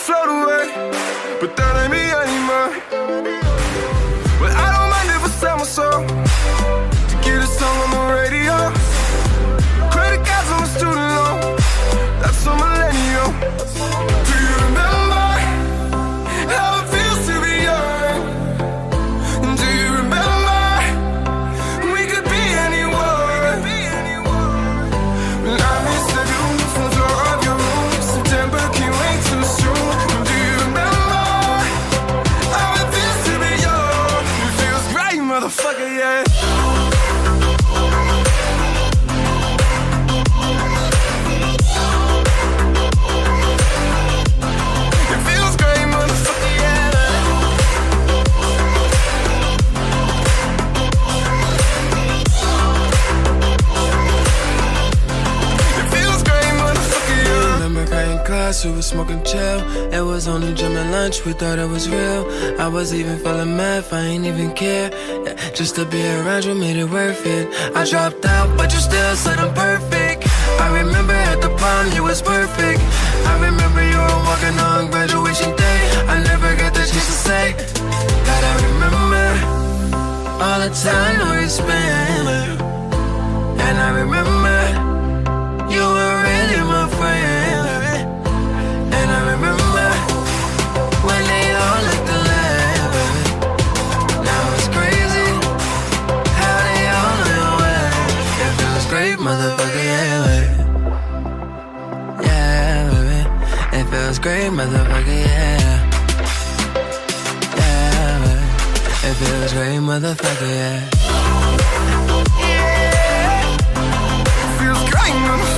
float away, but that ain't me anymore. But I don't mind if I sell my soul to get a song on the radio. Credit cards on a student loan, that's so millennial. Do you remember how it feels to be young? And do you remember we could be anyone? I miss the view from the floor of your room. September can't wait too soon. Do you remember how it feels to be young? It feels great, motherfucker, yeah. We was smoking chill. It was only gym and lunch, we thought it was real. I was even feeling mad, I ain't even care. Yeah, just to be around you made it worth it. I dropped out, but you still said I'm perfect. I remember at the prom you was perfect. I remember you were walking on graduation day. I never got the chance to say that I remember all the time we spent. And I remember you were really my friend. And I remember when they all looked alike. Now it's crazy how they all went away. It feels great, motherfucker, yeah, baby. Yeah, baby. It feels great, motherfucker, yeah. Yeah, baby. It feels great, motherfucker, yeah. Yeah. It feels great, motherfucker.